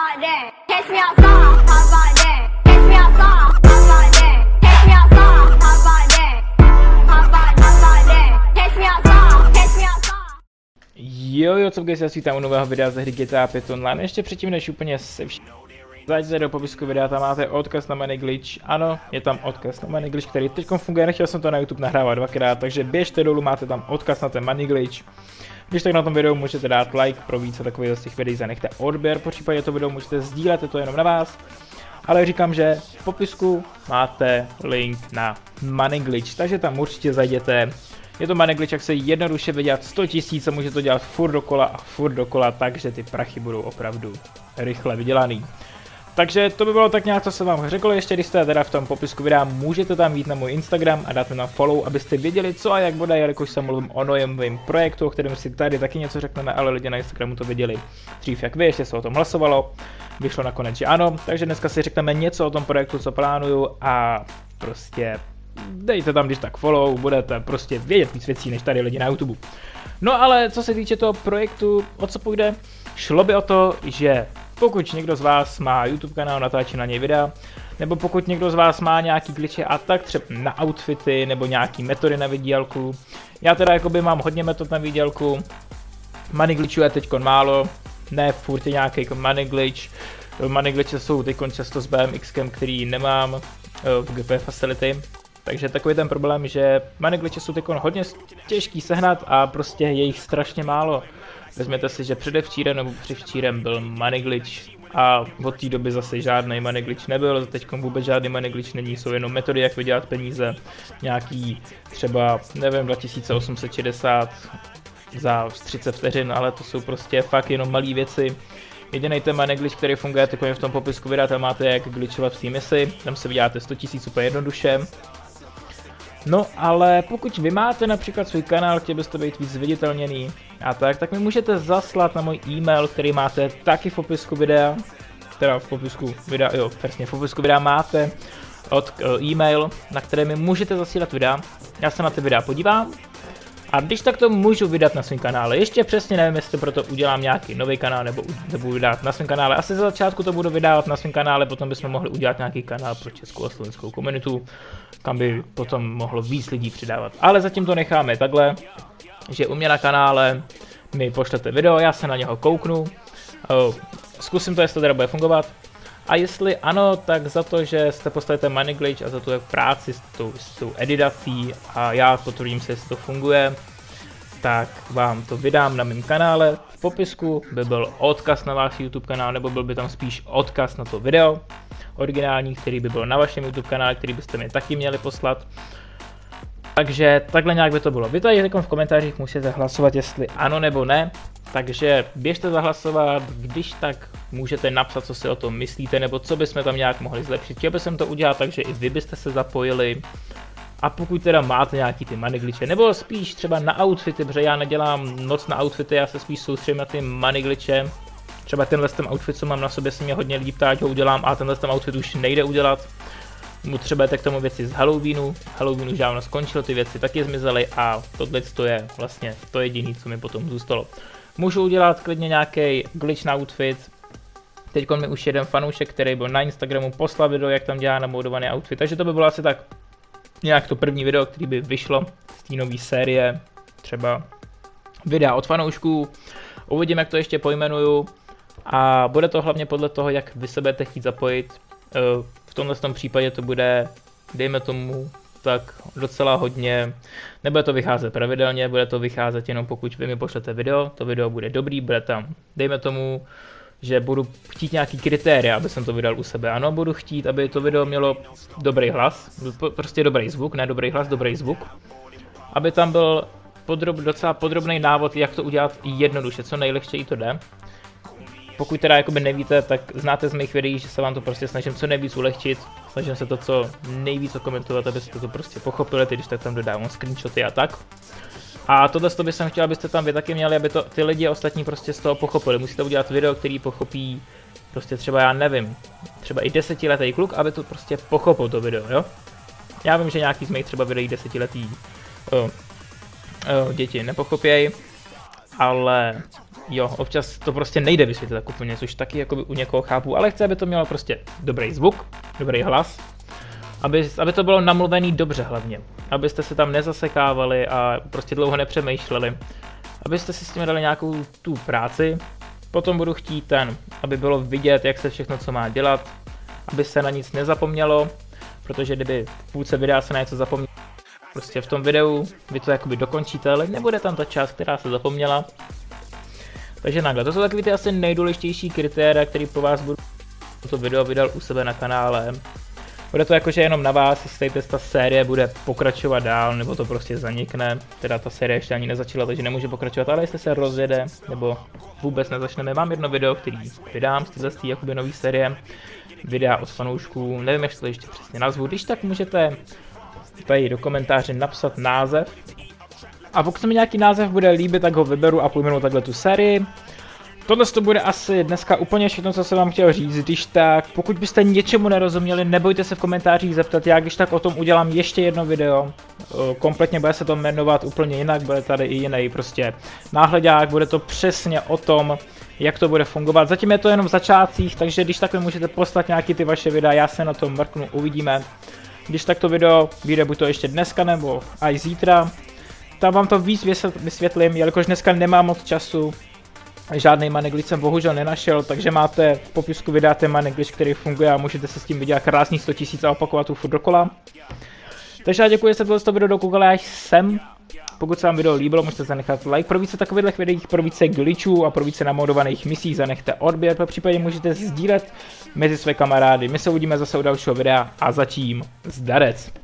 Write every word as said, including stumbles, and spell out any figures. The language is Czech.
about that? Catch me outside, how about that? Catch me outside, how about that? Catch me outside, how about that? How about, how about that? Catch me outside, catch me outside. Jo, jo, co guys, já si vítám u nového videa ze hry G T A pět online. Ještě předtím, než úplně se vším zajděte do popisku videa, tam máte odkaz na Money Glitch. Ano, je tam odkaz na Money Glitch, který teď funguje, nechtěl jsem to na YouTube nahrávat dvakrát, takže běžte dolů, máte tam odkaz na ten Money Glitch. Když tak na tom videu můžete dát like pro více takových z těch videí, zanechte odběr, po případě to video můžete sdílet, je to jenom na vás. Ale říkám, že v popisku máte link na Money Glitch, takže tam určitě zajděte. Je to Money Glitch, jak se jednoduše vydělat sto tisíc a může to dělat furt dokola a furt dokola, takže ty prachy budou opravdu rychle vydělaný. Takže to by bylo tak nějak, co jsem vám řekl. Ještě když jste teda v tom popisku videa, můžete tam jít na můj Instagram a dát mi na follow, abyste věděli, co a jak bude, jelikož jsem mluvím o novém projektu, o kterém si tady taky něco řekneme, ale lidi na Instagramu to viděli dřív jak vy, ještě se o tom hlasovalo. Vyšlo nakonec, že ano, takže dneska si řekneme něco o tom projektu, co plánuju a prostě dejte tam když tak follow, budete prostě vědět víc věcí než tady lidi na YouTube. No ale co se týče toho projektu, o co půjde, šlo by o to, že pokud někdo z vás má YouTube kanál, natáčí na něj videa, nebo pokud někdo z vás má nějaký glitche a tak třeba na outfity nebo nějaký metody na výdělku. Já teda jakoby mám hodně metod na výdělku, money glitchů je teďkon málo, ne furt je nějaký money glitch. Money glitche jsou teďkon často s B M X kem, který nemám v G P Facility. Takže takový ten problém, že money glitche jsou teďkon hodně těžký sehnat a prostě je jich strašně málo. Vezměte si, že předevčírem nebo předevčírem byl money glitch a od té doby zase žádný money glitch nebyl, teď vůbec žádný money glitch není, jsou jenom metody, jak vydělat peníze, nějaký třeba, nevím, dva tisíce osm set šedesát za třicet vteřin, ale to jsou prostě fakt jenom malé věci. Jediný ten money glitch, který funguje, tak v tom popisku videa, tam máte jak glitchovat v té misi, tam se vyděláte sto tisíc úplně jednoduše. No ale pokud vy máte například svůj kanál, chtěl byste být víc viditelněný a tak, tak mi můžete zaslat na můj e-mail, který máte taky v popisku videa, teda v popisku videa, jo, přesně v popisku videa máte od uh, e-mail, na které mi můžete zasílat videa, já se na ty videa podívám a když tak to můžu vydat na svém kanále. Ještě přesně nevím, jestli proto udělám nějaký nový kanál nebo budu vydávat na svém kanále. Asi za začátku to budu vydávat na svém kanále, potom bychom mohli udělat nějaký kanál pro českou a slovenskou komunitu, kam by potom mohlo víc lidí přidávat. Ale zatím to necháme takhle, že u mě na kanále mi pošlete video, já se na něho kouknu, zkusím to, jestli to teda bude fungovat. A jestli ano, tak za to, že jste postavili money glitch a za tu práci s tou, s tou editací a já potvrdím se, jestli to funguje, tak vám to vydám na mém kanále. V popisku by byl odkaz na váš YouTube kanál, nebo byl by tam spíš odkaz na to video originální, který by byl na vašem YouTube kanále, který byste mi taky měli poslat. Takže takhle nějak by to bylo. Vy tady v komentářích musíte hlasovat, jestli ano nebo ne. Takže běžte zahlasovat, když tak můžete napsat, co si o tom myslíte, nebo co bychom tam nějak mohli zlepšit. Chtěl bych to udělat tak, že i vy byste se zapojili. A pokud teda máte nějaký ty money glitche, nebo spíš třeba na outfity, protože já nedělám noc na outfity, já se spíš soustředím na ty money glitche. Třeba tenhle ten outfit, co mám na sobě, se mě hodně lidí ptá, ho udělám a tenhle ten outfit už nejde udělat. Potřebujete k tomu věci z Halloweenu, Halloween už dávno skončil, ty věci taky zmizely a tohle to je vlastně to jediné, co mi potom zůstalo. Můžu udělat klidně nějaký glitch na outfit. Teď mi už jeden fanoušek, který byl na Instagramu, poslal video, jak tam dělá namodovaný outfit, takže to by bylo asi tak nějak to první video, který by vyšlo z té nové série, třeba videa od fanoušků. Uvidím, jak to ještě pojmenuju a bude to hlavně podle toho, jak vy se budete chtít zapojit. V tomhle tom případě to bude, dejme tomu, tak docela hodně, nebude to vycházet pravidelně, bude to vycházet jenom pokud vy mi pošlete video, to video bude dobrý, bude tam, dejme tomu, že budu chtít nějaký kritéria, aby jsem to vydal u sebe, ano, budu chtít, aby to video mělo dobrý hlas, prostě dobrý zvuk, ne dobrý hlas, dobrý zvuk, aby tam byl podrob, docela podrobný návod, jak to udělat jednoduše, co nejlehčeji to jde. Pokud teda jakoby nevíte, tak znáte z mých videí, že se vám to prostě snažím co nejvíc ulehčit, snažím se to co nejvíc komentovat, abyste to prostě pochopili, když tak tam dodávám screenshoty a tak. A tohle to bych chtěl, abyste tam vy taky měli, aby to ty lidi ostatní prostě z toho pochopili. Musíte udělat video, který pochopí prostě třeba, já nevím, třeba i desetiletý kluk, aby to prostě pochopil to video, jo? Já vím, že nějaký z mých třeba videí desetiletý o, o, děti nepochopějí. ale jo, občas to prostě nejde vysvětlit tak úplně, což taky jakoby u někoho chápu, ale chci, aby to mělo prostě dobrý zvuk, dobrý hlas, aby, aby to bylo namluvený dobře hlavně, abyste se tam nezasekávali a prostě dlouho nepřemýšleli, abyste si s tím dali nějakou tu práci. Potom budu chtít ten, aby bylo vidět, jak se všechno co má dělat, aby se na nic nezapomnělo, protože kdyby v půlce videa se na něco zapomnělo, prostě v tom videu vy to jakoby dokončíte, ale nebude tam ta část, která se zapomněla. Takže takhle, to jsou takový ty asi nejdůležitější kritéria, které pro vás budu to video vydal u sebe na kanále. Bude to jakože jenom na vás, jestli ta série bude pokračovat dál, nebo to prostě zanikne. Teda ta série ještě ani nezačala, takže nemůže pokračovat, ale jestli se rozjede, nebo vůbec nezačneme. Mám jedno video, který vydám z této jakoby nový série. Videa od fanoušků, nevím, jak to ještě přesně nazvu. Když tak můžete tady do komentáře napsat název. A pokud se mi nějaký název bude líbit, tak ho vyberu a pojmenu takhle tu sérii. Tohle to bude asi dneska úplně všechno, co jsem vám chtěl říct, když tak, pokud byste něčemu nerozuměli, nebojte se v komentářích zeptat, já když tak o tom udělám ještě jedno video, kompletně bude se to jmenovat úplně jinak, bude tady i jiný prostě náhledák, bude to přesně o tom, jak to bude fungovat, zatím je to jenom v začátcích, takže když tak mi můžete poslat nějaký ty vaše videa, já se na to mrknu, uvidíme, když tak to video vyjde buď to ještě dneska nebo až zítra, tam vám to víc vysvětlím, jelikož dneska nemám moc času. Žádný money glitch jsem bohužel nenašel, takže máte v popisku videa ten money glitch, který funguje a můžete se s tím vydělat krásných sto tisíc a opakovat tu furt dokola. Takže já děkuji, že jste tohle video dokoukali až sem. Pokud se vám video líbilo, můžete zanechat like pro více takových videí, pro více glitchů a pro více namodovaných misí zanechte odběr, po případě můžete sdílet mezi své kamarády. My se uvidíme zase u dalšího videa a zatím zdarec.